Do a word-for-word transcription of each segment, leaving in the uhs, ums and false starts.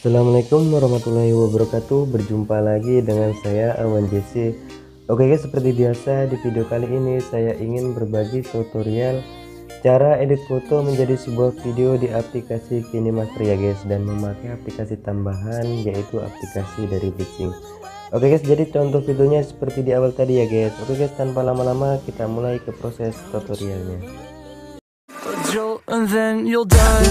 Assalamualaikum warahmatullahi wabarakatuh. Berjumpa lagi dengan saya Awan Jesse. Oke guys, seperti biasa di video kali ini saya ingin berbagi tutorial cara edit foto menjadi sebuah video di aplikasi KineMaster ya guys, dan memakai aplikasi tambahan yaitu aplikasi dari Bridging. Oke guys, jadi contoh videonya seperti di awal tadi ya guys. Oke guys, tanpa lama-lama kita mulai ke proses tutorialnya. And then you'll die.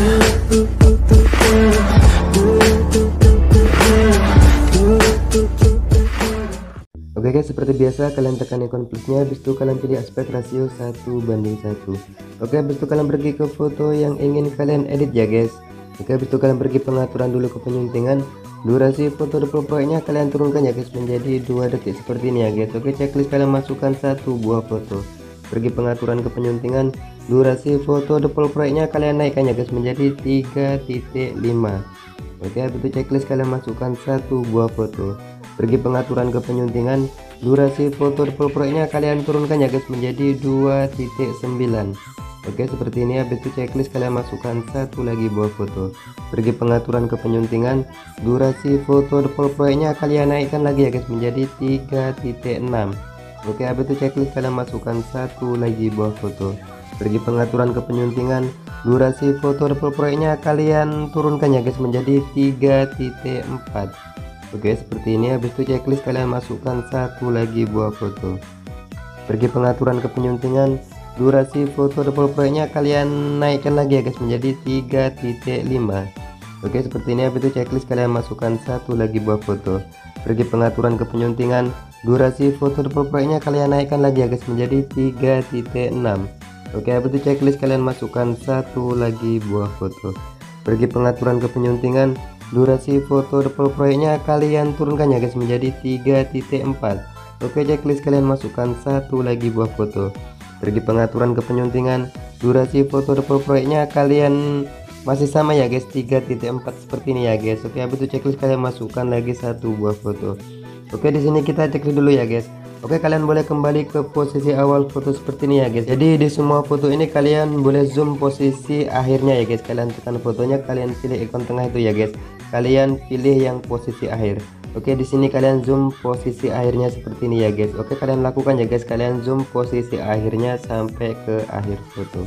Oke guys, seperti biasa kalian tekan ikon plusnya, habis itu kalian pilih aspek rasio satu banding satu. Oke, habis itu kalian pergi ke foto yang ingin kalian edit ya guys. Oke, habis itu kalian pergi pengaturan dulu ke penyuntingan. Durasi foto default proyeknya kalian turunkan ya guys menjadi dua detik seperti ini ya guys. Oke, checklist kalian masukkan satu buah foto. Pergi pengaturan ke penyuntingan, durasi foto default proyeknya kalian naikkan ya guys menjadi tiga titik lima. Oke, habis itu checklist kalian masukkan satu buah foto. Pergi pengaturan ke penyuntingan, durasi foto default proyeknya kalian turunkan ya guys menjadi dua titik sembilan. Oke, seperti ini. Habis itu checklist kalian masukkan satu lagi buah foto. Pergi pengaturan ke penyuntingan, durasi foto default proyeknya kalian naikkan lagi ya guys menjadi tiga titik enam. Oke, habis itu checklist kalian masukkan satu lagi buah foto. Pergi pengaturan ke penyuntingan, durasi foto default proyeknya kalian turunkan ya guys menjadi tiga titik empat. Oke, seperti ini. Habis itu checklist kalian masukkan satu lagi buah foto. Pergi pengaturan ke penyuntingan, durasi foto default proyeknya kalian naikkan lagi ya guys menjadi tiga titik lima. Oke, seperti ini. Habis itu checklist kalian masukkan satu lagi buah foto. Pergi pengaturan ke penyuntingan, durasi foto default proyeknya kalian naikkan lagi ya guys menjadi tiga titik enam. Oke, habis itu checklist kalian masukkan satu lagi buah foto. Pergi pengaturan ke penyuntingan, durasi foto default proyeknya kalian turunkan ya guys menjadi tiga titik empat. Oke, checklist kalian masukkan satu lagi buah foto. Pergi pengaturan ke penyuntingan, durasi foto default proyeknya kalian masih sama ya guys tiga titik empat seperti ini ya guys. Oke, habis itu checklist kalian masukkan lagi satu buah foto. Oke, di sini kita checklist dulu ya guys. Oke, kalian boleh kembali ke posisi awal foto seperti ini ya guys. Jadi di semua foto ini kalian boleh zoom posisi akhirnya ya guys. Kalian tekan fotonya, kalian pilih ikon tengah itu ya guys. Kalian pilih yang posisi akhir. Oke, di sini kalian zoom posisi akhirnya seperti ini ya guys. Oke, kalian lakukan ya guys. Kalian zoom posisi akhirnya sampai ke akhir foto.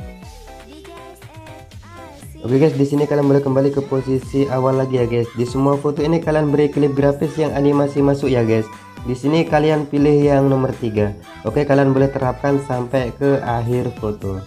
Oke guys, di sini kalian boleh kembali ke posisi awal lagi ya guys. Di semua foto ini kalian beri klip grafis yang animasi masuk ya guys. Di sini kalian pilih yang nomor tiga. Oke, kalian boleh terapkan sampai ke akhir foto.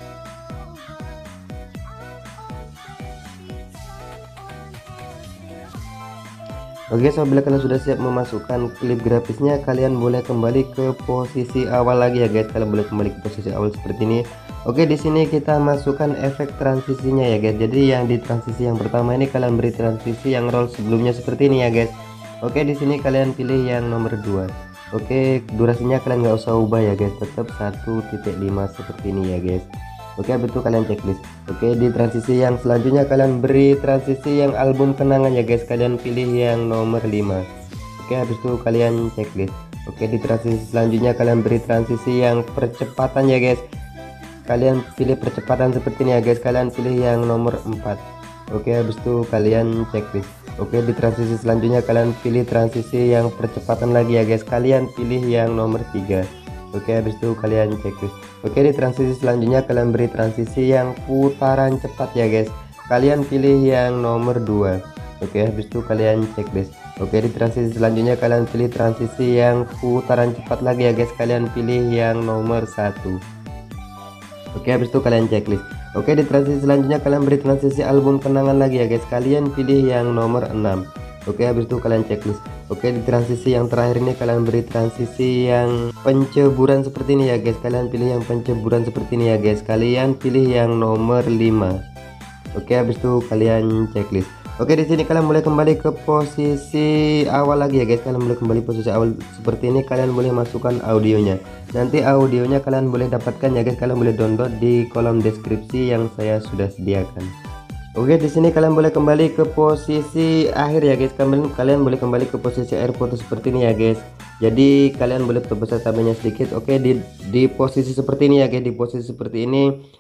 Oke, so bila kalian sudah siap memasukkan klip grafisnya, kalian boleh kembali ke posisi awal lagi ya guys. Kalian boleh kembali ke posisi awal seperti ini. Oke, di sini kita masukkan efek transisinya ya guys. Jadi yang di transisi yang pertama ini kalian beri transisi yang roll sebelumnya seperti ini ya guys. Oke, di sini kalian pilih yang nomor dua. Oke, durasinya kalian nggak usah ubah ya guys, tetap satu titik lima seperti ini ya guys. Oke, betul, kalian checklist. Oke, di transisi yang selanjutnya kalian beri transisi yang album kenangan ya guys. Kalian pilih yang nomor lima. Oke, habis itu kalian checklist. Oke, di transisi selanjutnya kalian beri transisi yang percepatan ya guys. Kalian pilih percepatan seperti ini ya guys. Kalian pilih yang nomor empat. Oke, habis itu kalian checklist. Oke, di transisi selanjutnya kalian pilih transisi yang percepatan lagi ya guys. Kalian pilih yang nomor tiga. Oke, habis itu kalian checklist. Oke, di transisi selanjutnya kalian beri transisi yang putaran cepat ya guys. Kalian pilih yang nomor dua. Oke, habis itu kalian checklist. Oke, di transisi selanjutnya kalian pilih transisi yang putaran cepat lagi ya guys. Kalian pilih yang nomor satu. Oke, habis itu kalian checklist. Oke, di transisi selanjutnya kalian beri transisi album kenangan lagi ya guys. Kalian pilih yang nomor enam. Oke, habis itu kalian checklist. Oke, di transisi yang terakhir ini kalian beri transisi yang penceburan seperti ini ya guys. Kalian pilih yang penceburan seperti ini ya guys. Kalian pilih yang nomor lima. Oke, habis itu kalian checklist. Oke, di sini kalian boleh kembali ke posisi awal lagi ya guys. Kalian boleh kembali posisi awal seperti ini. Kalian boleh masukkan audionya. Nanti audionya kalian boleh dapatkan ya guys. Kalian boleh download di kolom deskripsi yang saya sudah sediakan. Oke, di sini kalian boleh kembali ke posisi akhir ya guys. Kalian kalian boleh kembali ke posisi akhir foto seperti ini ya guys. Jadi kalian boleh perbesar tabelnya sedikit. Oke, di di posisi seperti ini ya guys. Di posisi seperti ini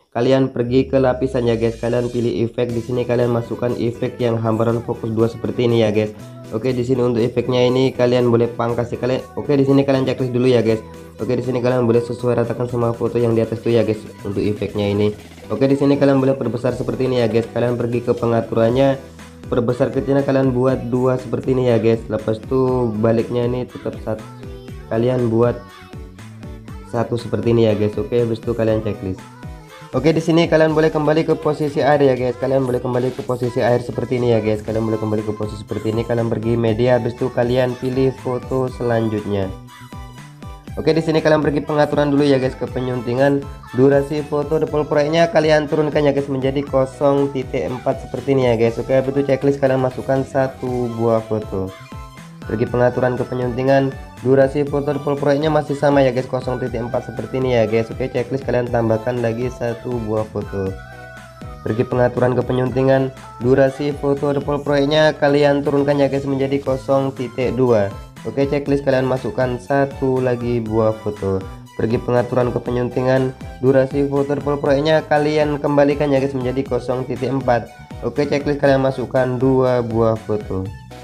kalian pergi ke lapisan ya guys, kalian pilih efek. Di sini kalian masukkan efek yang hambaran fokus dua seperti ini ya guys. Oke, di sini untuk efeknya ini kalian boleh pangkas ya kalian. Oke, di sini kalian checklist dulu ya guys. Oke, di sini kalian boleh sesuai ratakan sama foto yang di atas tuh ya guys untuk efeknya ini. Oke, di sini kalian boleh perbesar seperti ini ya guys. Kalian pergi ke pengaturannya, perbesar kecilnya kalian buat dua seperti ini ya guys. Lepas itu baliknya ini tetap satu, kalian buat satu seperti ini ya guys. Oke, habis itu kalian checklist. Oke, di sini kalian boleh kembali ke posisi air ya guys. Kalian boleh kembali ke posisi air seperti ini ya guys. Kalian boleh kembali ke posisi seperti ini. Kalian pergi media, habis itu kalian pilih foto selanjutnya. Oke, di sini kalian pergi pengaturan dulu ya guys, ke penyuntingan. Durasi foto default proyeknya kalian turunkan ya guys menjadi nol titik empat seperti ini ya guys. Oke, habis itu checklist kalian masukkan satu buah foto. Pergi pengaturan ke penyuntingan, durasi foto default proyeknya masih sama ya guys, nol titik empat seperti ini ya guys. Oke, checklist kalian tambahkan lagi satu buah foto. Pergi pengaturan ke penyuntingan, durasi foto default proyeknya kalian turunkan ya guys menjadi nol titik dua. Oke, checklist kalian masukkan satu lagi buah foto. Pergi pengaturan ke penyuntingan, durasi foto default proyeknya kalian kembalikan ya guys menjadi nol titik empat. Oke, checklist kalian masukkan dua buah foto.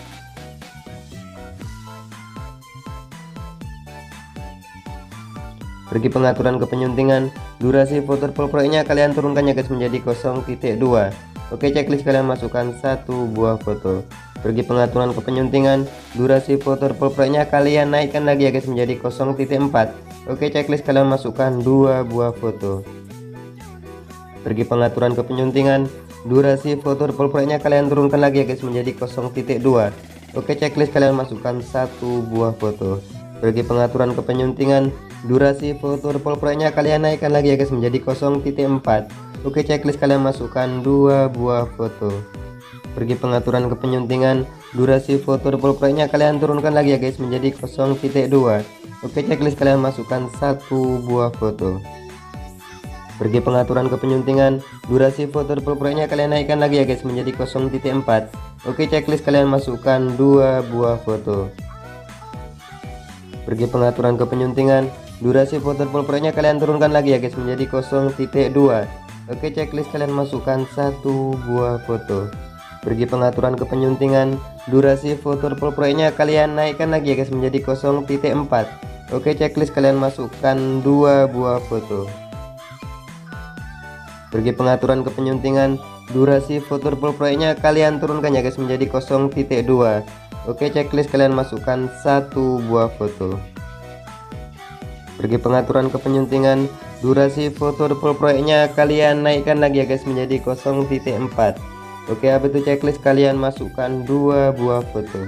Pergi pengaturan ke penyuntingan, durasi foto default proyeknya kalian turunkan ya guys menjadi nol titik dua. Oke, checklist kalian masukkan satu buah foto. Pergi pengaturan ke penyuntingan, durasi foto default proyeknya kalian naikkan lagi ya guys menjadi nol titik empat. Oke, checklist kalian masukkan dua buah foto. Pergi pengaturan ke penyuntingan, durasi foto default proyeknya kalian turunkan lagi ya guys menjadi nol titik dua. Oke, checklist kalian masukkan satu buah foto. Pergi pengaturan ke penyuntingan, durasi foto default proyeknya kalian naikkan lagi ya guys menjadi nol titik empat. Oke, checklist kalian masukkan dua buah foto. Pergi pengaturan ke penyuntingan, durasi foto default proyeknya kalian turunkan lagi ya guys menjadi nol titik dua. Oke, checklist kalian masukkan satu buah foto. Pergi pengaturan ke penyuntingan, durasi foto default proyeknya kalian naikkan lagi ya guys menjadi nol titik empat. Oke, checklist kalian masukkan dua buah foto. Pergi pengaturan ke penyuntingan, durasi foto default proyeknya kalian turunkan lagi ya guys menjadi nol titik dua. Oke, checklist kalian masukkan satu buah foto. Pergi pengaturan ke penyuntingan, durasi foto default proyeknya kalian naikkan lagi ya guys menjadi nol titik empat. Oke, checklist kalian masukkan dua buah foto. Pergi pengaturan ke penyuntingan, durasi foto default proyeknya kalian turunkan ya guys menjadi nol titik dua. Oke, checklist kalian masukkan satu buah foto. Pergi pengaturan ke penyuntingan, durasi foto default proyeknya kalian naikkan lagi ya guys menjadi nol titik empat. Oke, habis itu checklist kalian masukkan dua buah foto.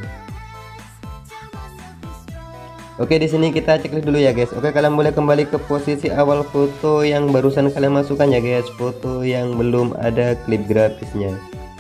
Oke, di sini kita checklist dulu ya guys. Oke, kalian boleh kembali ke posisi awal foto yang barusan kalian masukkan ya guys, foto yang belum ada klip grafisnya.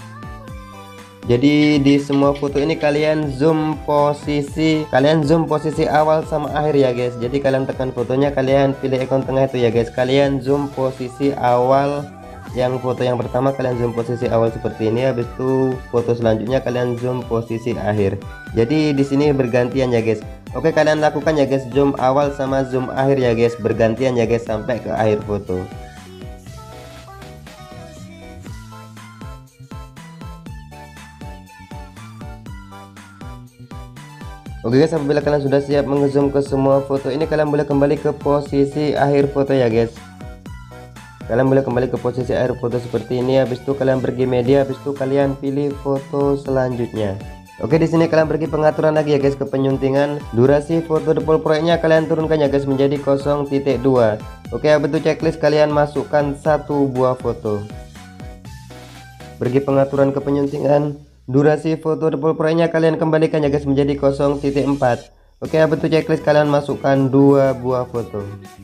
Jadi di semua foto ini kalian zoom posisi, kalian zoom posisi awal sama akhir ya guys. Jadi kalian tekan fotonya, kalian pilih ikon tengah itu ya guys. Kalian zoom posisi awal, yang foto yang pertama kalian zoom posisi awal seperti ini. Habis itu foto selanjutnya kalian zoom posisi akhir. Jadi di sini bergantian ya guys. Oke, kalian lakukan ya guys, zoom awal sama zoom akhir ya guys, bergantian ya guys sampai ke akhir foto. Oke guys, apabila kalian sudah siap mengezoom ke semua foto ini, kalian boleh kembali ke posisi akhir foto ya guys. Kalian boleh kembali ke posisi akhir foto seperti ini. Habis itu kalian pergi media, habis itu kalian pilih foto selanjutnya. Oke, di sini kalian pergi pengaturan lagi ya guys, ke penyuntingan. Durasi foto default proyeknya kalian turunkan ya guys menjadi nol titik dua. Oke, habis itu checklist kalian masukkan satu buah foto. Pergi pengaturan ke penyuntingan. Durasi foto default proyeknya kalian kembalikan ya guys menjadi nol titik empat. Oke, habis itu checklist kalian masukkan dua buah foto.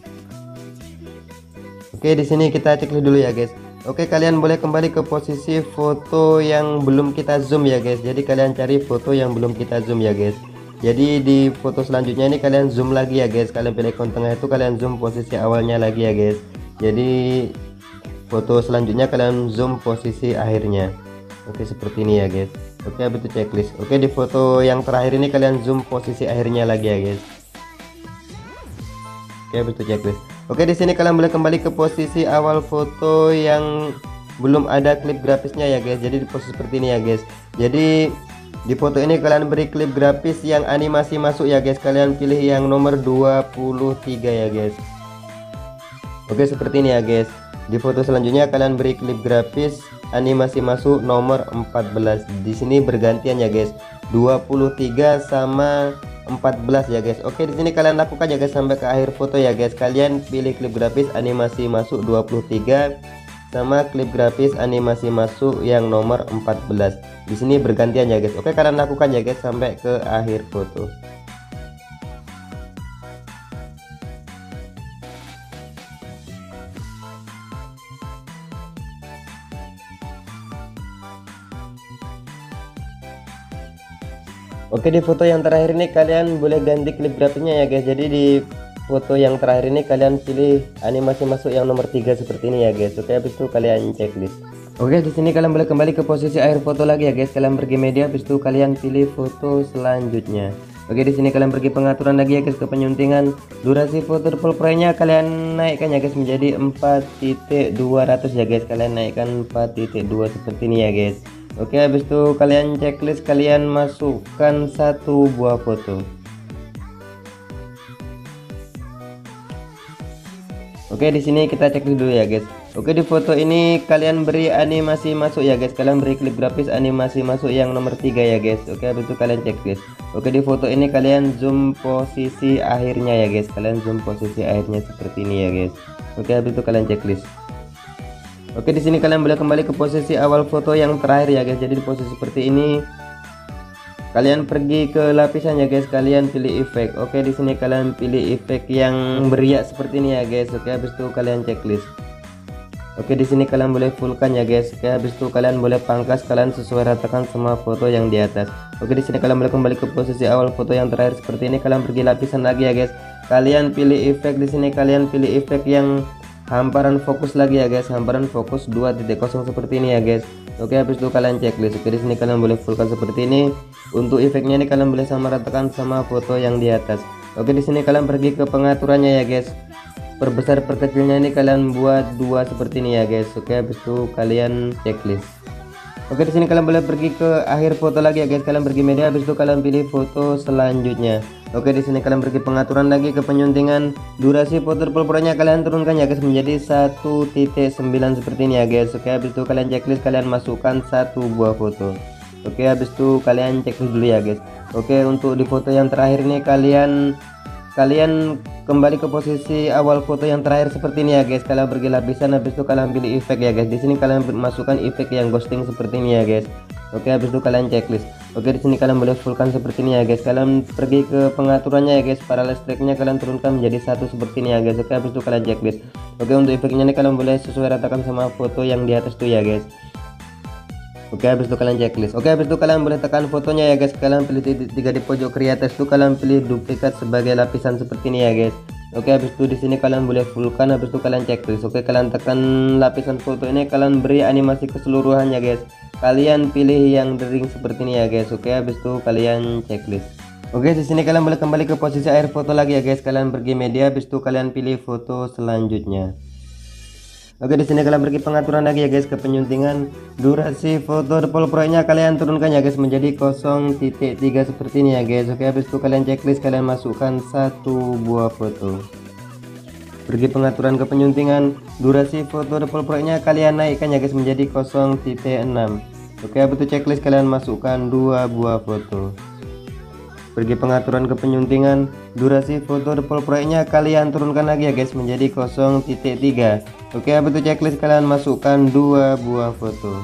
Oke, di sini kita checklist dulu ya guys. Oke, kalian boleh kembali ke posisi foto yang belum kita zoom ya guys. Jadi kalian cari foto yang belum kita zoom ya guys. Jadi di foto selanjutnya ini kalian zoom lagi ya guys. Kalian pilih ikon tengah itu, kalian zoom posisi awalnya lagi ya guys. Jadi foto selanjutnya kalian zoom posisi akhirnya. Oke, seperti ini ya guys. Oke, habis itu checklist. Oke, di foto yang terakhir ini kalian zoom posisi akhirnya lagi ya guys. Oke, habis itu checklist. Oke, di sini kalian boleh kembali ke posisi awal foto yang belum ada klip grafisnya ya guys. Jadi di posisi seperti ini ya guys. Jadi di foto ini kalian beri klip grafis yang animasi masuk ya guys. Kalian pilih yang nomor dua puluh tiga ya guys. Oke, seperti ini ya guys. Di foto selanjutnya kalian beri klip grafis animasi masuk nomor empat belas. Di sini bergantian ya guys. dua puluh tiga sama empat belas ya guys. Oke, di sini kalian lakukan ya guys sampai ke akhir foto ya guys. Kalian pilih klip grafis animasi masuk dua puluh tiga sama klip grafis animasi masuk yang nomor empat belas. Di sini bergantian ya guys. Oke, kalian lakukan ya guys sampai ke akhir foto. Oke, di foto yang terakhir ini kalian boleh ganti klip grafisnya ya guys. Jadi di foto yang terakhir ini kalian pilih animasi masuk yang nomor tiga seperti ini ya guys. Oke, habis itu kalian checklist. Oke, di sini kalian boleh kembali ke posisi akhir foto lagi ya guys. Kalian pergi media, habis itu kalian pilih foto selanjutnya. Oke, di sini kalian pergi pengaturan lagi ya guys ke penyuntingan. Durasi foto full frame-nya kalian naikkan ya guys menjadi empat titik dua ratus ya guys. Kalian naikkan empat titik dua seperti ini ya guys. Oke, habis itu kalian checklist, kalian masukkan satu buah foto. Oke, di sini kita checklist dulu ya guys. Oke, di foto ini kalian beri animasi masuk ya guys. Kalian beri klip grafis animasi masuk yang nomor tiga ya guys. Oke, habis itu kalian checklist. Oke, di foto ini kalian zoom posisi akhirnya ya guys. Kalian zoom posisi akhirnya seperti ini ya guys. Oke, habis itu kalian checklist. Oke, di sini kalian boleh kembali ke posisi awal foto yang terakhir ya guys. Jadi di posisi seperti ini kalian pergi ke lapisan ya guys. Kalian pilih efek. Oke, di sini kalian pilih efek yang beriak seperti ini ya guys. Oke, habis itu kalian checklist. Oke, di sini kalian boleh fullkan ya guys. Oke, habis itu kalian boleh pangkas, kalian sesuai ratakan semua foto yang di atas. Oke, di sini kalian boleh kembali ke posisi awal foto yang terakhir seperti ini. Kalian pergi lapisan lagi ya guys. Kalian pilih efek, di sini kalian pilih efek yang hamparan fokus lagi ya guys. Hamparan fokus dua titik nol seperti ini ya guys. Oke, habis itu kalian checklist. Oke, di sini kalian boleh fullkan seperti ini. Untuk efeknya ini kalian boleh sama ratakan sama foto yang di atas. Oke, di sini kalian pergi ke pengaturannya ya guys. Perbesar perkecilnya ini kalian buat dua seperti ini ya guys. Oke, habis itu kalian checklist. Oke, di sini kalian boleh pergi ke akhir foto lagi ya guys. Kalian pergi media, habis itu kalian pilih foto selanjutnya. Oke, di sini kalian pergi pengaturan lagi ke penyuntingan. Durasi foto full frame-nya kalian turunkan ya guys menjadi satu titik sembilan seperti ini ya guys. Oke, habis itu kalian checklist, kalian masukkan satu buah foto. Oke, habis itu kalian checklist dulu ya guys. Oke, untuk di foto yang terakhir ini kalian kalian kembali ke posisi awal foto yang terakhir seperti ini ya guys. Kalian pergi lapisan, habis itu kalian pilih efek ya guys. Di sini kalian masukkan efek yang ghosting seperti ini ya guys. Oke, habis itu kalian checklist. Oke, di sini kalian boleh fullkan seperti ini ya guys. Kalian pergi ke pengaturannya ya guys. Parallel strike-nya kalian turunkan menjadi satu seperti ini ya guys. Oke, habis itu kalian checklist. Oke, untuk efeknya ini kalian boleh sesuai ratakan sama foto yang di atas tuh ya guys. Oke, habis itu kalian checklist. Oke, habis itu kalian boleh tekan fotonya ya guys. Kalian pilih tiga di pojok kiri atas itu, kalian pilih duplikat sebagai lapisan seperti ini ya guys. Oke, habis itu di sini kalian boleh fullkan, habis itu kalian checklist. Oke, kalian tekan lapisan foto ini, kalian beri animasi keseluruhan ya guys. Kalian pilih yang dering seperti ini ya guys. Oke, habis itu kalian checklist. Oke, di sini kalian boleh kembali ke posisi akhir foto lagi ya guys. Kalian pergi media, habis itu kalian pilih foto selanjutnya. Oke, di sini kalian pergi pengaturan lagi ya guys ke penyuntingan. Durasi foto full frame-nya kalian turunkan ya guys menjadi nol titik tiga seperti ini ya guys. Oke, habis itu kalian checklist, kalian masukkan satu buah foto. Pergi pengaturan ke penyuntingan. Durasi foto full frame-nya kalian naikkan ya guys menjadi nol titik enam. Oke, habis itu checklist, kalian masukkan dua buah foto. Pergi pengaturan ke penyuntingan. Durasi foto full frame-nya kalian turunkan lagi ya guys menjadi nol titik tiga. Oke, habis itu checklist, kalian masukkan dua buah foto.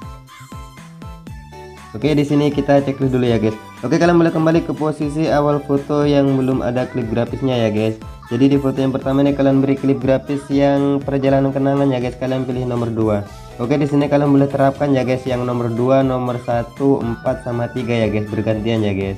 Oke, di sini kita checklist dulu ya guys. Oke, kalian boleh kembali ke posisi awal foto yang belum ada klip grafisnya ya guys. Jadi di foto yang pertama ini kalian beri klip grafis yang perjalanan kenangan ya guys. Kalian pilih nomor dua. Oke, di sini kalian boleh terapkan ya guys yang nomor dua, nomor satu, empat sama tiga ya guys, bergantian ya guys.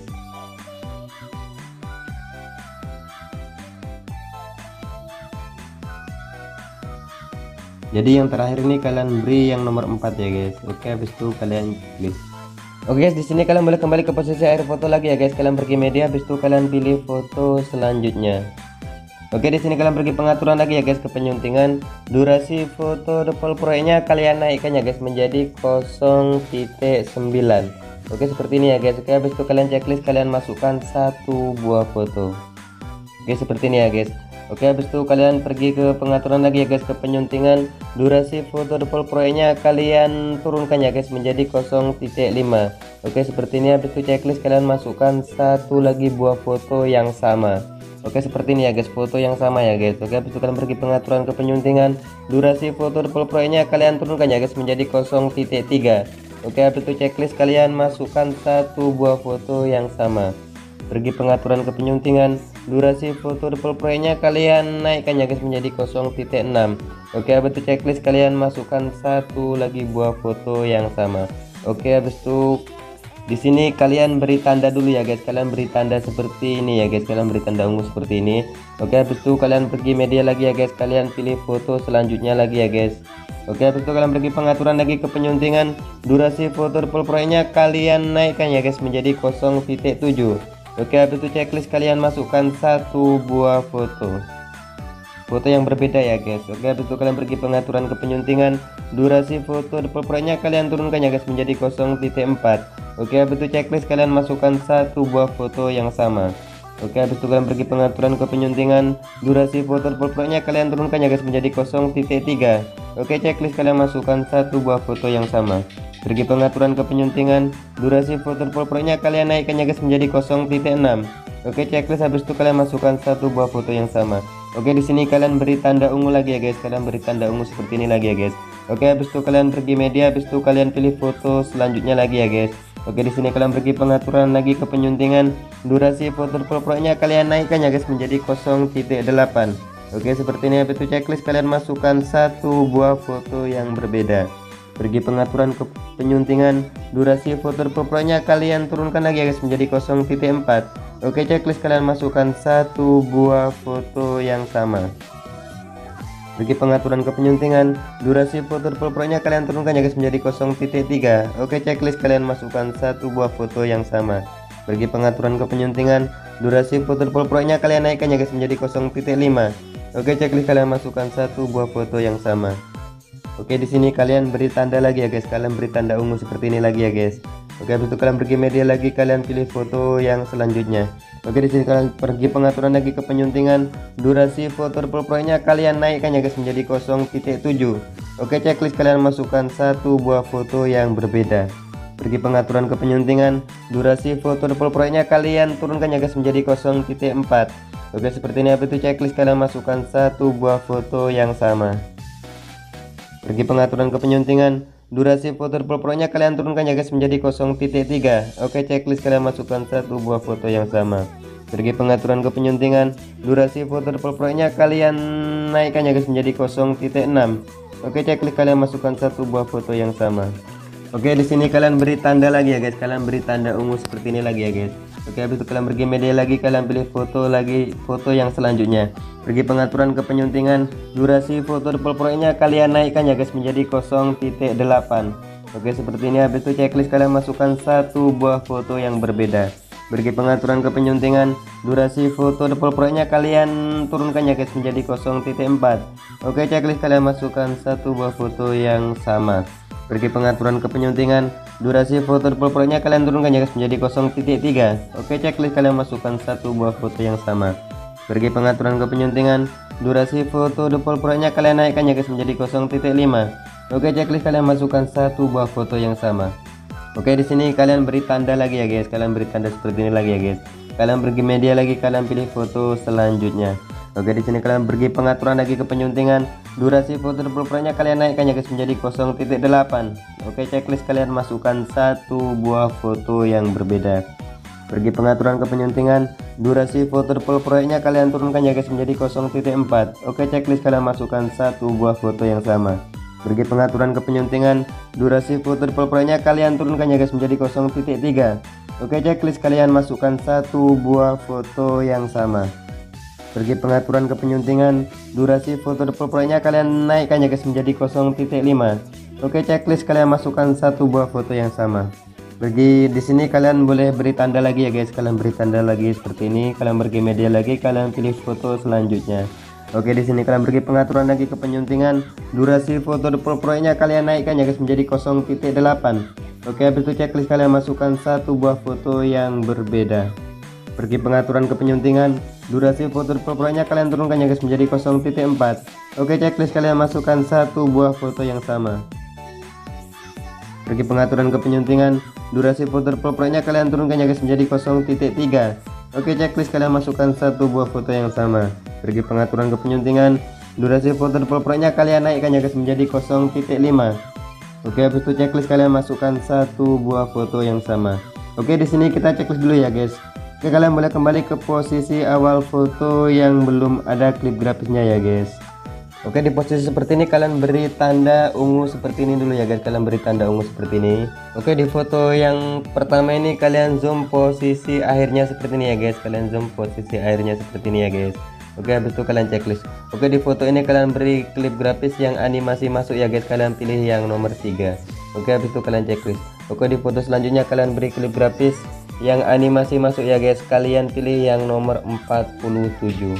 Jadi yang terakhir ini kalian beri yang nomor empat ya guys. Oke, habis itu kalian klik. Oke guys, di sini kalian boleh kembali ke posisi akhir foto lagi ya guys. Kalian pergi media, habis itu kalian pilih foto selanjutnya. Oke, di sini kalian pergi pengaturan lagi ya guys ke penyuntingan. Durasi foto default proyeknya kalian naikkan ya guys menjadi nol titik sembilan. Oke, seperti ini ya guys. Oke, habis itu kalian checklist, kalian masukkan satu buah foto. Oke, seperti ini ya guys. Oke, habis itu kalian pergi ke pengaturan lagi ya guys ke penyuntingan. Durasi foto default proyeknya kalian turunkan ya guys menjadi nol titik lima. Oke, seperti ini. Habis itu checklist, kalian masukkan satu lagi buah foto yang sama. Oke, seperti ini ya guys, foto yang sama ya guys. Oke, habis itu kalian pergi pengaturan ke penyuntingan. Durasi foto default proyeknya kalian turunkan ya guys menjadi nol titik tiga. Oke, habis itu checklist, kalian masukkan satu buah foto yang sama. Pergi pengaturan ke penyuntingan. Durasi foto default proyeknya kalian naikkan ya guys menjadi nol titik enam. Oke, habis itu checklist, kalian masukkan satu lagi buah foto yang sama. Oke, habis itu di sini kalian beri tanda dulu ya guys. Kalian beri tanda seperti ini ya guys. Kalian beri tanda ungu seperti ini. Oke, habis itu kalian pergi media lagi ya guys. Kalian pilih foto selanjutnya lagi ya guys. Oke, habis itu kalian pergi pengaturan lagi ke penyuntingan. Durasi foto default proyeknya kalian naikkan ya guys menjadi nol titik tujuh. Oke, habis itu checklist, kalian masukkan satu buah foto foto yang berbeda ya guys. Oke, habis itu kalian pergi pengaturan ke penyuntingan. Durasi foto default proyeknya kalian turunkan ya guys menjadi nol titik empat. Oke, habis itu checklist, kalian masukkan satu buah foto yang sama. Oke, habis itu kalian pergi pengaturan ke penyuntingan. Durasi foto default proyeknya kalian turunkan ya guys menjadi nol titik tiga. Oke, checklist, kalian masukkan satu buah foto yang sama. Pergi pengaturan ke penyuntingan. Durasi foto default proyeknya kalian naikkan ya guys menjadi nol titik enam. Oke, checklist, habis itu kalian masukkan satu buah foto yang sama. Oke, di sini kalian beri tanda ungu lagi ya guys. Kalian beri tanda ungu seperti ini lagi ya guys. Oke, habis itu kalian pergi media, habis itu kalian pilih foto selanjutnya lagi ya guys. Oke, di sini kalian pergi pengaturan lagi ke penyuntingan. Durasi foto default proyeknya kalian naikkan ya guys menjadi nol titik delapan. Oke, seperti ini. Habis itu checklist, kalian masukkan satu buah foto yang berbeda. Pergi pengaturan ke penyuntingan. Durasi foto default proyeknya kalian turunkan lagi ya guys menjadi nol titik empat. Oke, checklist, kalian masukkan satu buah foto yang sama. Pergi pengaturan ke penyuntingan. Durasi foto default proyeknya kalian turunkan ya guys menjadi nol titik tiga. Oke, checklist, kalian masukkan satu buah foto yang sama. Pergi pengaturan ke penyuntingan. Durasi foto default proyeknya kalian naikkan ya guys menjadi nol titik lima. Oke, checklist, kalian masukkan satu buah foto yang sama. Oke, di sini kalian beri tanda lagi ya guys. Kalian beri tanda ungu seperti ini lagi ya guys. Oke, habis itu kalian pergi media lagi, kalian pilih foto yang selanjutnya. Oke, di sini kalian pergi pengaturan lagi ke penyuntingan. Durasi foto default proyeknya kalian naikkan ya guys menjadi nol titik tujuh. Oke, checklist, kalian masukkan satu buah foto yang berbeda. Pergi pengaturan ke penyuntingan. Durasi foto default proyeknya kalian turunkan ya guys menjadi nol titik empat. Oke, seperti ini. Habis itu checklist, kalian masukkan satu buah foto yang sama. Pergi pengaturan ke penyuntingan. Durasi foto default proyeknya kalian turunkan ya guys menjadi nol titik tiga. Oke, checklist, kalian masukkan satu buah foto yang sama. Pergi pengaturan ke penyuntingan. Durasi foto default proyeknya kalian naikkan ya guys menjadi nol titik enam. Oke, checklist, kalian masukkan satu buah foto yang sama. Oke, di sini kalian beri tanda lagi ya guys. Kalian beri tanda ungu seperti ini lagi ya guys. Oke, habis itu kalian pergi media lagi, kalian pilih foto lagi, foto yang selanjutnya. Pergi pengaturan ke penyuntingan. Durasi foto default proyeknya kalian naikkan ya guys menjadi nol titik delapan. Oke, seperti ini. Habis itu checklist, kalian masukkan satu buah foto yang berbeda. Pergi pengaturan ke penyuntingan. Durasi foto default proyeknya kalian turunkan ya guys menjadi nol titik empat. Oke, checklist, kalian masukkan satu buah foto yang sama. Pergi pengaturan ke penyuntingan. Durasi foto default proyeknya kalian turunkan ya guys menjadi nol titik tiga. Oke, checklist, kalian masukkan satu buah foto yang sama. Pergi pengaturan ke penyuntingan. Durasi foto default proyeknya kalian naikkan ya guys menjadi nol titik lima. Oke, checklist, kalian masukkan satu buah foto yang sama. Oke, di sini kalian beri tanda lagi ya guys. Kalian beri tanda seperti ini lagi ya guys. Kalian pergi media lagi, kalian pilih foto selanjutnya. Oke, di sini kalian pergi pengaturan lagi ke penyuntingan. Durasi foto default proyeknya kalian naikkan ya guys menjadi nol titik delapan. Oke, checklist, kalian masukkan satu buah foto yang berbeda. Pergi pengaturan ke penyuntingan. Durasi foto default proyeknya kalian turunkan ya guys menjadi nol titik empat. Oke, checklist, kalian masukkan satu buah foto yang sama. Pergi pengaturan ke penyuntingan. Durasi foto default proyeknya kalian turunkan ya guys menjadi nol titik tiga. Oke, checklist, kalian masukkan satu buah foto yang sama. Pergi pengaturan ke penyuntingan. Durasi foto default proyeknya kalian naikkan ya guys menjadi nol titik lima. Oke, checklist, kalian masukkan satu buah foto yang sama. Pergi di sini kalian boleh beri tanda lagi ya guys, kalian beri tanda lagi seperti ini, kalian pergi media lagi, kalian pilih foto selanjutnya. Oke, di sini kalian pergi pengaturan lagi ke penyuntingan, durasi foto di ProProRes-nya kalian naikkan ya guys menjadi nol titik delapan. Oke, habis itu checklist kalian masukkan satu buah foto yang berbeda. Pergi pengaturan ke penyuntingan, durasi foto di ProProRes-nya kalian turunkan ya guys menjadi nol titik empat. Oke, checklist kalian masukkan satu buah foto yang sama. Pergi pengaturan ke penyuntingan, durasi foto ProProRes-nya kalian turunkan ya guys menjadi nol titik tiga. Oke, checklist kalian masukkan satu buah foto yang sama. Pergi pengaturan ke penyuntingan, durasi foto ProProRes-nya kalian naikkan ya guys menjadi nol titik lima. Oke, habis itu checklist kalian masukkan satu buah foto yang sama. Oke, di sini kita checklist dulu ya guys. Oke, kalian boleh kembali ke posisi awal foto yang belum ada klip grafisnya ya guys. Oke, di posisi seperti ini kalian beri tanda ungu seperti ini dulu ya guys, kalian beri tanda ungu seperti ini. Oke, di foto yang pertama ini kalian zoom posisi akhirnya seperti ini ya guys, kalian zoom posisi akhirnya seperti ini ya guys. Oke, habis itu kalian checklist. Oke, di foto ini kalian beri klip grafis yang animasi masuk ya guys, kalian pilih yang nomor tiga. Oke, habis itu kalian checklist. Oke, di foto selanjutnya kalian beri klip grafis yang animasi masuk ya guys, kalian pilih yang nomor empat puluh tujuh.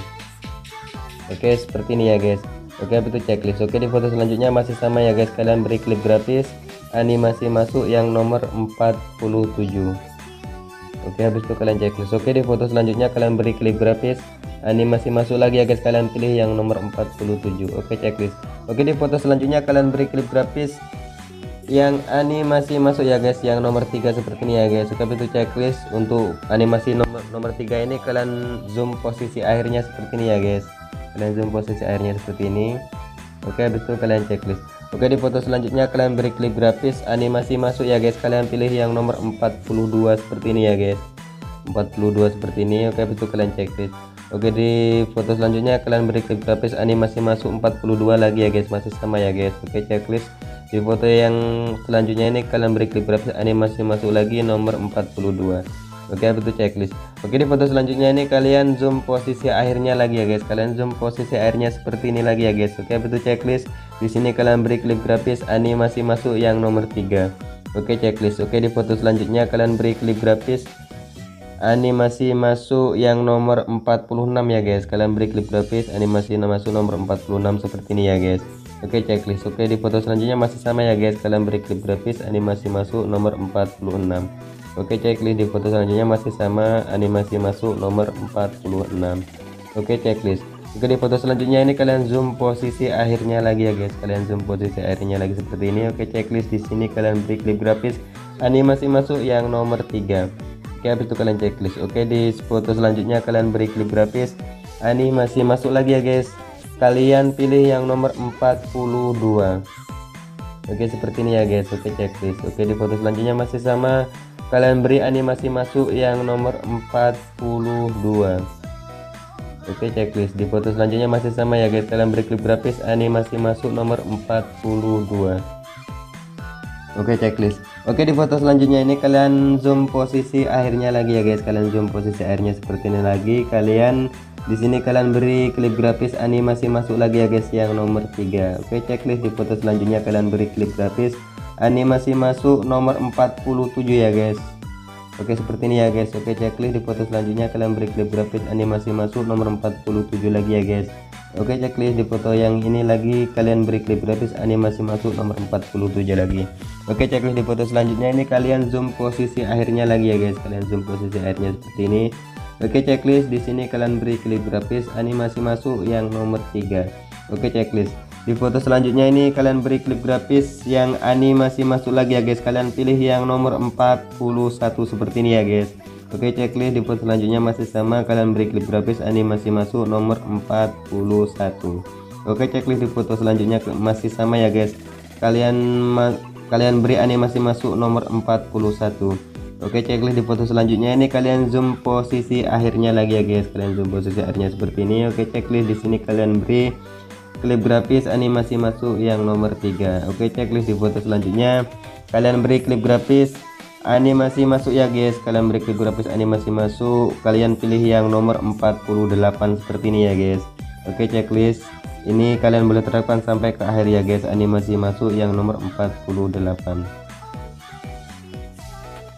Oke, seperti ini ya guys. Oke, habis itu checklist. Oke, di foto selanjutnya masih sama ya guys, kalian beri klip grafis animasi masuk yang nomor empat puluh tujuh. Oke, habis itu kalian checklist. Oke, di foto selanjutnya kalian beri klip grafis animasi masuk lagi ya guys, kalian pilih yang nomor empat puluh tujuh. Oke, checklist. Oke, di foto selanjutnya kalian beri klip grafis yang animasi masuk ya guys, yang nomor tiga seperti ini ya guys. Oke, habis itu checklist. Untuk animasi nomor nomor tiga ini kalian zoom posisi akhirnya seperti ini ya guys, kalian zoom posisi akhirnya seperti ini. Oke, habis itu kalian checklist. Oke, di foto selanjutnya kalian beri klip grafis animasi masuk ya guys, kalian pilih yang nomor empat puluh dua seperti ini ya guys, empat puluh dua seperti ini. Oke, habis itu kalian checklist. Oke, di foto selanjutnya kalian beri klip grafis animasi masuk empat puluh dua lagi ya guys, masih sama ya guys. Oke, checklist. Di foto yang selanjutnya ini kalian beri klip grafis animasi masuk lagi nomor empat puluh dua. Oke, habis itu checklist. Oke, di foto selanjutnya ini kalian zoom posisi akhirnya lagi ya guys, kalian zoom posisi akhirnya seperti ini lagi ya guys. Oke, habis itu checklist. Di sini kalian beri klip grafis animasi masuk yang nomor tiga. Oke, checklist. Oke, di foto selanjutnya kalian beri klip grafis animasi masuk yang nomor empat puluh enam ya guys, kalian beri klip grafis animasi masuk nomor empat puluh enam seperti ini ya guys. Oke, checklist. Oke, di foto selanjutnya masih sama ya guys, kalian beri klip grafis animasi masuk nomor empat puluh enam. Oke, checklist. Di foto selanjutnya masih sama, animasi masuk nomor empat puluh enam. Oke, checklist. Oke, di foto selanjutnya ini kalian zoom posisi akhirnya lagi ya guys, kalian zoom posisi akhirnya lagi seperti ini. Oke, checklist. Di sini kalian beri klip grafis animasi masuk yang nomor tiga. Oke, habis itu kalian checklist. Oke, di foto selanjutnya kalian beri klip grafis animasi masuk lagi ya guys, kalian pilih yang nomor empat puluh dua. Oke, seperti ini ya guys. Oke, checklist. Oke, di foto selanjutnya masih sama, kalian beri animasi masuk yang nomor empat puluh dua. Oke, checklist. Di foto selanjutnya masih sama ya guys, kalian beri klip grafis animasi masuk nomor empat puluh dua. Oke, checklist. Oke, di foto selanjutnya ini kalian zoom posisi akhirnya lagi ya guys, kalian zoom posisi akhirnya seperti ini lagi. Kalian di sini kalian beri klip grafis animasi masuk lagi ya guys, yang nomor tiga. Oke, checklist. Di foto selanjutnya kalian beri klip grafis animasi masuk nomor empat puluh tujuh ya guys. Oke, seperti ini ya guys. Oke, checklist. Di foto selanjutnya kalian beri klip grafis animasi masuk nomor empat puluh tujuh lagi ya guys. Oke, checklist. Di foto yang ini lagi kalian beri klip grafis animasi masuk nomor empat puluh tujuh lagi. Oke, checklist. Di foto selanjutnya ini kalian zoom posisi akhirnya lagi ya guys, kalian zoom posisi akhirnya seperti ini. Oke, checklist. Di sini kalian beri klip grafis animasi masuk yang nomor tiga. Oke, checklist. Di foto selanjutnya ini kalian beri klip grafis yang animasi masuk lagi ya guys, kalian pilih yang nomor empat puluh satu seperti ini ya guys. Oke, checklist. Di foto selanjutnya masih sama, kalian beri klip grafis animasi masuk nomor empat puluh satu. Oke, checklist. Di foto selanjutnya masih sama ya guys, kalian kalian beri animasi masuk nomor empat puluh satu. Oke, checklist. Di foto selanjutnya ini kalian zoom posisi akhirnya lagi ya guys, kalian zoom posisi akhirnya seperti ini. Oke, checklist. Di sini kalian beri klip grafis animasi masuk yang nomor tiga. Oke, checklist. Di foto selanjutnya kalian beri klip grafis animasi masuk ya guys, kalian beri klip grafis animasi masuk, kalian pilih yang nomor empat puluh delapan seperti ini ya guys. Oke, checklist. Ini kalian boleh terapkan sampai ke akhir ya guys, animasi masuk yang nomor empat puluh delapan.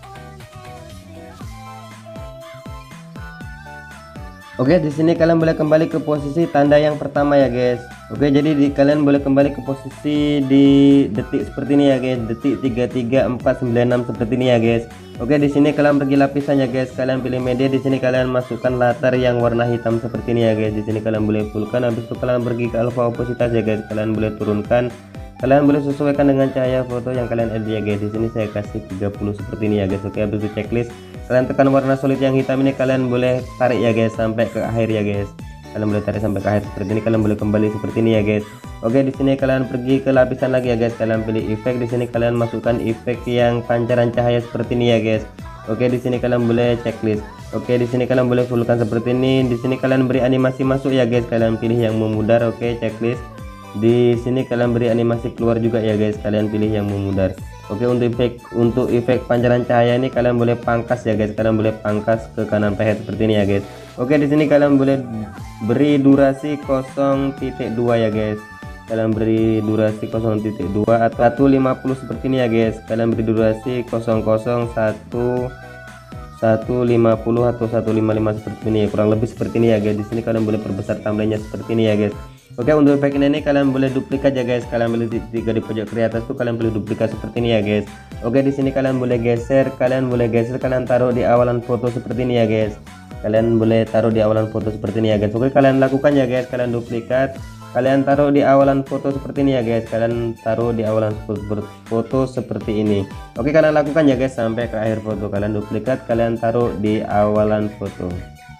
Oke, di sini kalian boleh kembali ke posisi tanda yang pertama ya guys. Oke, jadi di, kalian boleh kembali ke posisi di detik seperti ini ya guys. Detik tiga tiga empat sembilan enam seperti ini ya guys. Oke, di sini kalian pergi lapisan ya guys. Kalian pilih media, di sini kalian masukkan latar yang warna hitam seperti ini ya guys. Di sini kalian boleh fullkan, habis itu kalian pergi ke alpha opacity ya guys. Kalian boleh turunkan. Kalian boleh sesuaikan dengan cahaya foto yang kalian edit ya guys. Di sini saya kasih tiga puluh seperti ini ya guys. Oke, habis itu checklist. Kalian tekan warna solid yang hitam ini, kalian boleh tarik ya guys sampai ke akhir ya guys. Kalian boleh tarik sampai ke akhir seperti ini. Kalian boleh kembali seperti ini ya guys. Oke, di sini kalian pergi ke lapisan lagi ya guys. Kalian pilih efek. Di sini kalian masukkan efek yang pancaran cahaya seperti ini ya guys. Oke, di sini kalian boleh checklist. Oke, di sini kalian boleh fullkan seperti ini. Di sini kalian beri animasi masuk ya guys. Kalian pilih yang memudar. Oke, checklist. Di sini kalian beri animasi keluar juga ya guys. Kalian pilih yang memudar. Oke, untuk efek untuk efek pancaran cahaya ini kalian boleh pangkas ya guys. Kalian boleh pangkas ke kanan pehet seperti ini ya guys. Oke, di sini kalian boleh beri durasi nol titik dua ya guys. Kalian beri durasi nol titik dua atau seratus lima puluh seperti ini ya guys. Kalian beri durasi nol nol satu seratus lima puluh atau seratus lima puluh lima seperti ini, kurang lebih seperti ini ya guys. Di sini kalian boleh perbesar thumbnailnya seperti ini ya guys. Oke, untuk efek ini kalian boleh duplikat ya guys. Kalian boleh tiga di pojok kiri atas tuh kalian boleh duplikat seperti ini ya guys. Oke, di sini kalian boleh geser, kalian boleh geser, kalian taruh di awalan foto seperti ini ya guys. Kalian boleh taruh di awalan foto seperti ini ya guys. Oke, kalian lakukan ya guys. Kalian duplikat, kalian taruh di awalan foto seperti ini ya guys. Kalian taruh di awalan foto, foto seperti ini. Oke, kalian lakukan ya guys sampai ke akhir foto. Kalian duplikat, kalian taruh di awalan foto.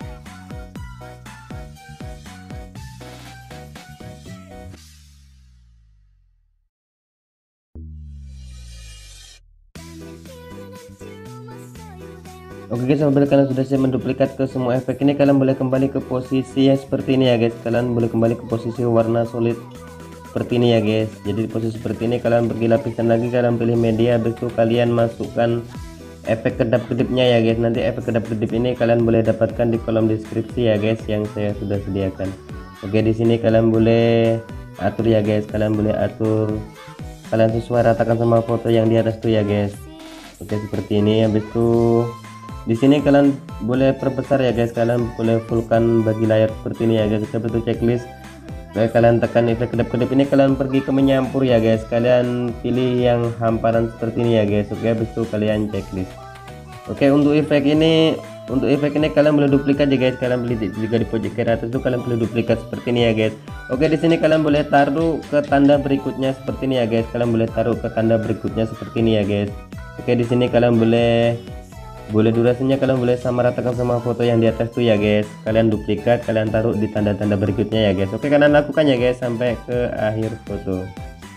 Oke guys, apabila kalian sudah siap menduplikat ke semua efek ini, kalian boleh kembali ke posisi yang seperti ini ya guys. Kalian boleh kembali ke posisi warna solid seperti ini ya guys. Jadi di posisi seperti ini kalian pergi lapisan lagi, kalian pilih media, habis itu kalian masukkan efek kedap-kedipnya ya guys. Nanti efek kedap-kedip ini kalian boleh dapatkan di kolom deskripsi ya guys yang saya sudah sediakan. Oke, di sini kalian boleh atur ya guys. Kalian boleh atur, kalian sesuai ratakan sama foto yang di atas tuh ya guys. Oke, seperti ini. Habis itu di sini kalian boleh perbesar ya guys. Kalian boleh fullkan bagi layar seperti ini ya guys. Seperti itu checklist. Oke, kalian tekan efek kedap-kedip ini, kalian pergi ke menyampur ya guys. Kalian pilih yang hamparan seperti ini ya guys. Oke, habis itu kalian checklist. Oke, untuk efek ini untuk efek ini kalian boleh duplikat ya guys. Kalian pilih juga di pojok kiri atas itu kalian pilih duplikat seperti ini ya guys. Oke, di sini kalian boleh taruh ke tanda berikutnya seperti ini ya guys. Kalian boleh taruh ke tanda berikutnya seperti ini ya guys. Oke, di sini kalian boleh boleh durasinya kalian boleh sama ratakan sama foto yang di atas tuh ya guys. Kalian duplikat, kalian taruh di tanda-tanda berikutnya ya guys. Oke, kalian lakukan ya guys sampai ke akhir foto.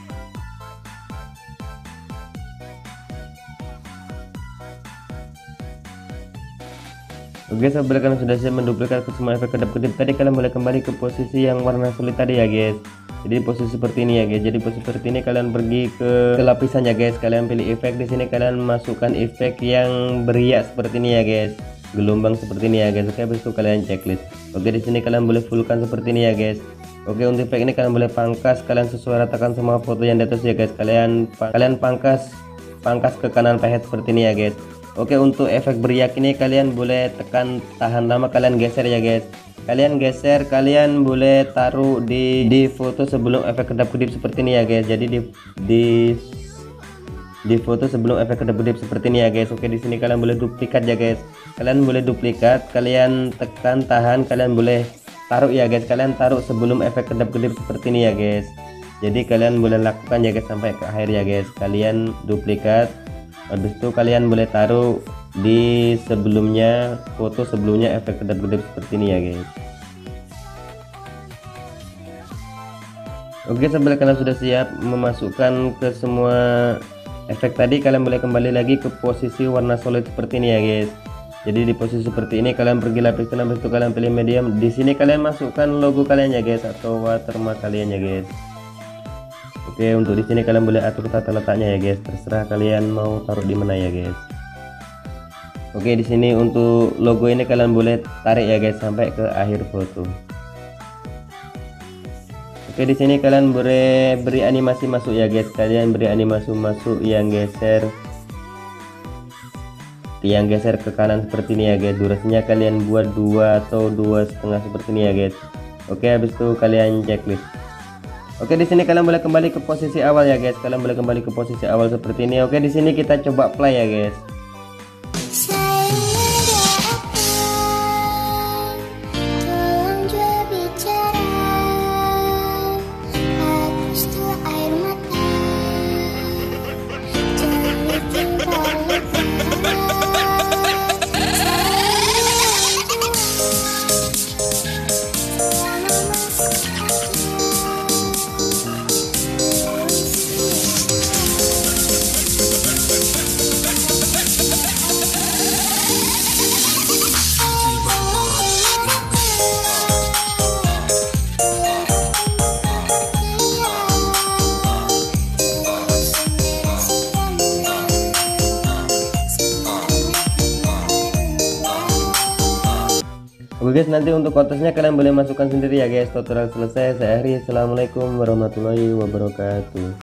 Oke, apabila kalian sudah siap menduplikat ke semua efek kedap-kedip tadi, kalian boleh kembali ke posisi yang warna solid tadi ya guys. Jadi posisi seperti ini ya guys. Jadi posisi seperti ini kalian pergi ke, ke lapisan ya guys. Kalian pilih efek, di sini kalian masukkan efek yang beriak seperti ini ya guys. Gelombang seperti ini ya guys. Oke, habis itu kalian checklist. Oke, di sini kalian boleh fullkan seperti ini ya guys. Oke, untuk efek ini kalian boleh pangkas, kalian sesuai ratakan sama foto yang di atas ya guys. Kalian kalian pangkas pangkas ke kanan pehet seperti ini ya guys. Oke, untuk efek beriak ini kalian boleh tekan tahan lama, kalian geser ya guys. Kalian geser, kalian boleh taruh di di foto sebelum efek kedap-kedip seperti ini ya guys. Jadi di di di foto sebelum efek kedap-kedip seperti ini ya guys. Oke, di sini kalian boleh duplikat ya guys. Kalian boleh duplikat, kalian tekan tahan, kalian boleh taruh ya guys. Kalian taruh sebelum efek kedap-kedip seperti ini ya guys. Jadi kalian boleh lakukan ya guys sampai ke akhir ya guys. Kalian duplikat, habis itu kalian boleh taruh di sebelumnya, foto sebelumnya efek kedap-kedip seperti ini ya guys. Oke, sebelum kalian sudah siap memasukkan ke semua efek tadi, kalian boleh kembali lagi ke posisi warna solid seperti ini ya guys. Jadi di posisi seperti ini kalian pergi lapisan, habis itu kalian pilih medium. Di sini kalian masukkan logo kalian ya guys atau watermark kalian ya guys. Oke, untuk di sini kalian boleh atur tata letaknya ya guys. Terserah kalian mau taruh di mana ya guys. Oke, di sini untuk logo ini kalian boleh tarik ya guys sampai ke akhir foto. Oke, di sini kalian boleh beri animasi masuk ya guys. Kalian beri animasi masuk yang geser. yang geser ke kanan seperti ini ya guys. Durasinya kalian buat dua atau dua setengah seperti ini ya guys. Oke, habis itu kalian checklist. Oke, di sini kalian boleh kembali ke posisi awal ya guys. Kalian boleh kembali ke posisi awal seperti ini. Oke, di sini kita coba play ya guys. Oke guys, nanti untuk konteksnya kalian boleh masukkan sendiri ya guys. Tutorial selesai, saya akhiri. Assalamualaikum warahmatullahi wabarakatuh.